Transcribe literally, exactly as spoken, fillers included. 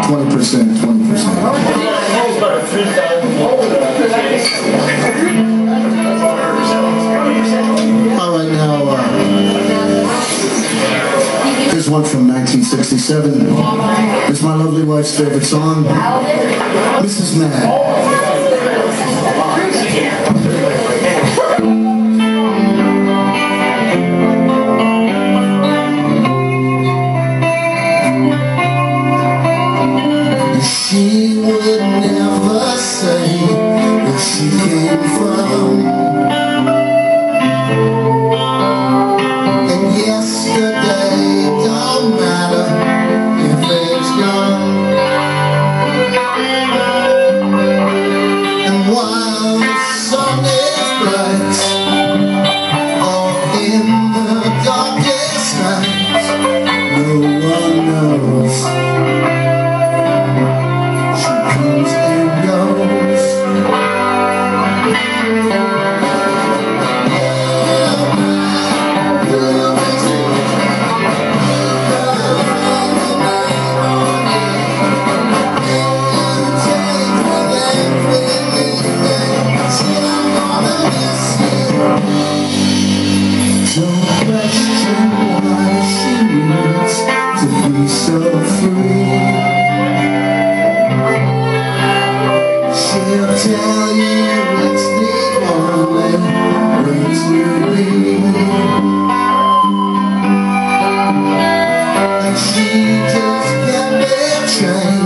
twenty percent, twenty percent. All right, now, uh, here's one from nineteen sixty-seven. It's my lovely wife's favorite song, Missus Mad. She would never say where she came from, and yesterday don't matter if it's gone. And while the sun is bright, or in the darkest night, no one knows. Don't question why she needs to be so free. She'll tell you it's the only way to be, and she just can't be changed.